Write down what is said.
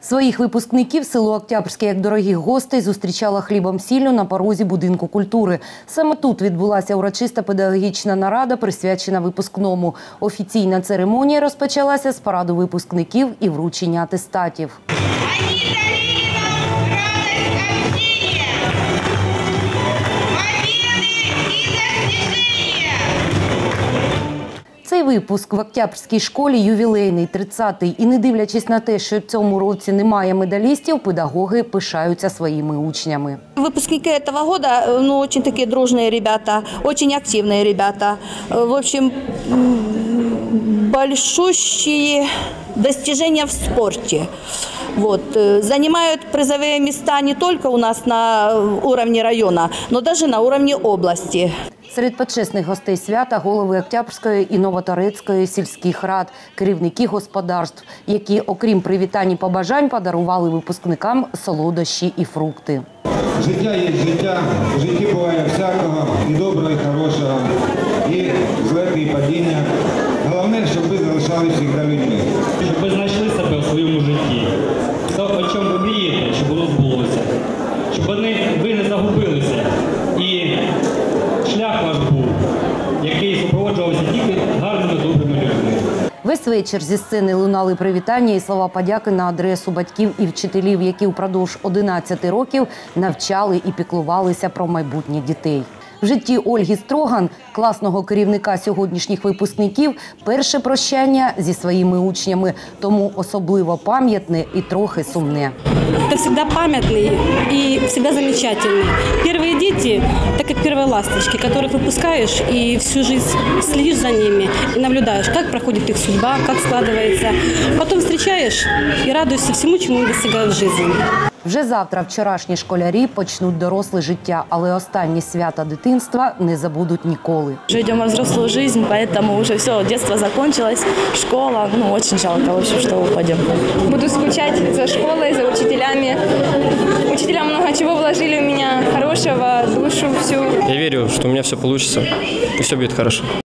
Своїх випускників село Октябрське як дорогих гостей зустрічала хлібом-сіллю на порозі будинку культури. Саме тут відбулася урочиста педагогічна нарада, присвячена випускному. Офіційна церемонія розпочалася з параду випускників і вручення атестатів. Цей випуск в Октябрській школі ювілейний, 30-й. І не дивлячись на те, що в цьому році немає медалістів, педагоги пишаються своїми учнями. Выпускники этого года, очень такие дружные ребята, очень активные ребята. В общем, большущие достижения в спорте. Занимают призовые места не только у нас на уровне района, но даже на уровне области. Серед почесних гостей свята – голови Октябрської і Новоторецької сільських рад, керівники господарств, які, окрім привітань і побажань, подарували випускникам солодощі і фрукти. Життя є життя, в житті буває всякого, і доброго, і хорошого, і злети, і падіння. Головне, щоб ви залишалися завжди людьми. Щоб ви знайшли себе у своєму житті. Те, о чому ви мрієте, щоб воно збулося. Щоб ви не загубилися. І шлях ваш був, який супроводжувався тільки гарними, добрими людьми. Весь вечір зі сцени лунали привітання і слова подяки на адресу батьків і вчителів, які впродовж 11 років навчали і піклувалися про майбутнє дітей. В житті Ольги Строган, класного керівника сьогоднішніх випускників, перше прощання зі своїми учнями, тому особливо пам'ятне і трохи сумне. Это всегда памятный и всегда замечательный. Первые дети, так как первые ласточки, которых выпускаешь и всю жизнь следишь за ними и наблюдаешь, как проходит их судьба, как складывается. Потом встречаешь и радуешься всему, чему они достигают в жизни. Вже завтра вчорашні школярі почнуть доросле життя, але останні свята дитинства не забудуть ніколи. Уже идем во взрослую жизнь, поэтому уже все, детство закончилось, школа, очень жалко, в общем, что уходим. Буду скучать за школой, за учителями. Учителя много чего вложили в меня, хорошего, душу всю. Я верю, что у меня все получится и все будет хорошо.